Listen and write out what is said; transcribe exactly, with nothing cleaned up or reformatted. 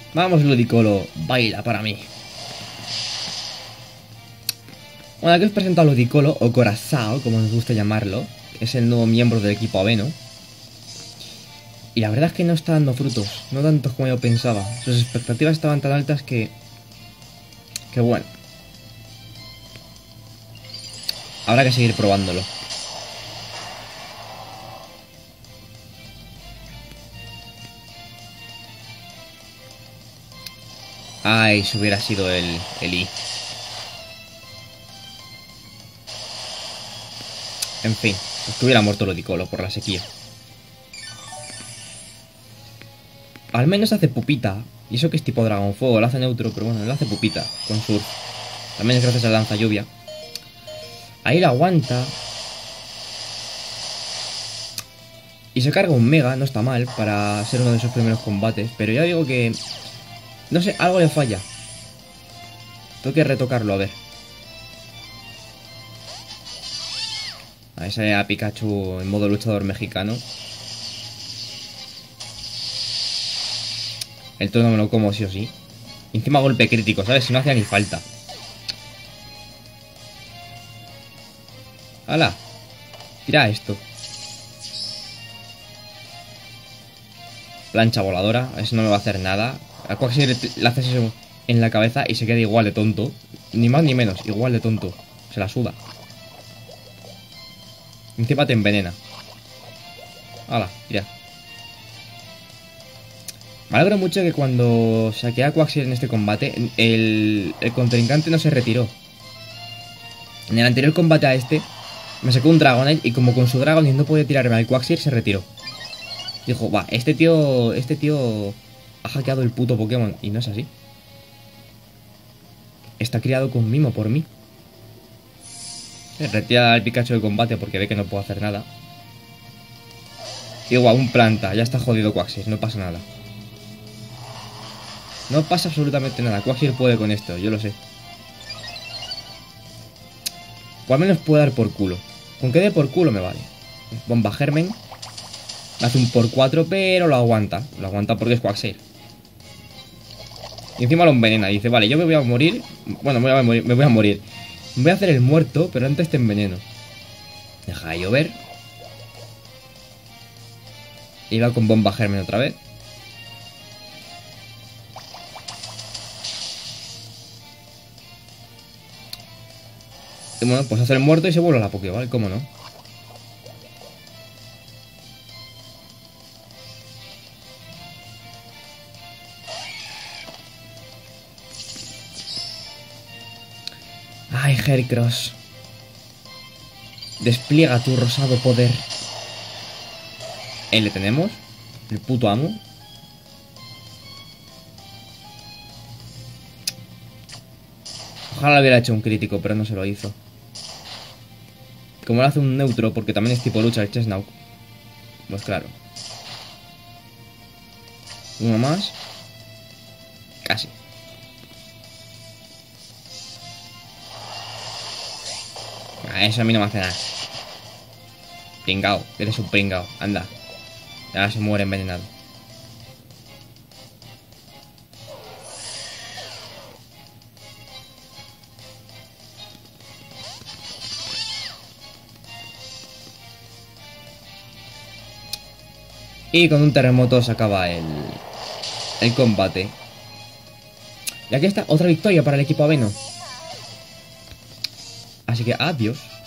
Vamos, Ludicolo, baila para mí. Bueno, aquí os presento a Ludicolo, o Corazao, como nos gusta llamarlo. Es el nuevo miembro del equipo Aveno. Y la verdad es que no está dando frutos, no tantos como yo pensaba. Sus expectativas estaban tan altas que... Que bueno. Habrá que seguir probándolo. Ay, si hubiera sido el, el I. En fin, estuviera muerto Ludicolo por la sequía. Al menos hace pupita. Y eso que es tipo Dragón Fuego, lo hace neutro, pero bueno, lo hace pupita con Surf. También es gracias a Lanza Lluvia. Ahí la aguanta. Y se carga un Mega, no está mal para ser uno de sus primeros combates. Pero ya digo que... No sé, algo le falla. Tengo que retocarlo, a ver. A ese a Pikachu en modo luchador mexicano. El turno me lo como sí o sí. Y encima golpe crítico, ¿sabes? Si no hacía ni falta. ¡Hala! Tira esto. Plancha voladora. Eso no me va a hacer nada. A Quagsire le haces eso en la cabeza y se queda igual de tonto. Ni más ni menos, igual de tonto. Se la suda. Encima te envenena. ¡Hala! Tira. Me alegro mucho que cuando saqué a Quagsire en este combate, el, el contrincante no se retiró. En el anterior combate a este, me sacó un Dragonite y como con su Dragonite no podía tirarme al Quagsire, se retiró. Dijo, va, este tío, este tío ha hackeado el puto Pokémon. Y no es así. Está criado con mimo por mí. Retira al Pikachu de combate porque ve que no puedo hacer nada. Igual, un planta, ya está jodido Quagsire, no pasa nada. No pasa absolutamente nada. Quagsire puede con esto, yo lo sé. O al menos puede dar por culo. Con que dé por culo me vale. Bomba Germen. Hace un por cuatro, pero lo aguanta. Lo aguanta porque es Quagsire. Y encima lo envenena. Dice, vale, yo me voy a morir. Bueno, me voy a morir. Me voy a morir. Me voy a hacer el muerto, pero antes te enveneno. Deja de llover. Y va con Bomba Germen otra vez. Y bueno, pues hacer el muerto y se vuelve a la Pokéball, ¿cómo no? Ay, Heracross. Despliega tu rosado poder. Ahí le tenemos. El puto amo. Ojalá le hubiera hecho un crítico, pero no se lo hizo. Como lo hace un neutro, porque también es tipo lucha el Chesnaught. Pues claro. Uno más. Casi. Ah, eso a mí no me hace nada. Pringao, eres un pringao, anda. Ya se muere envenenado. Y con un terremoto se acaba el, el combate. Y aquí está otra victoria para el equipo Aveno. Así que adiós.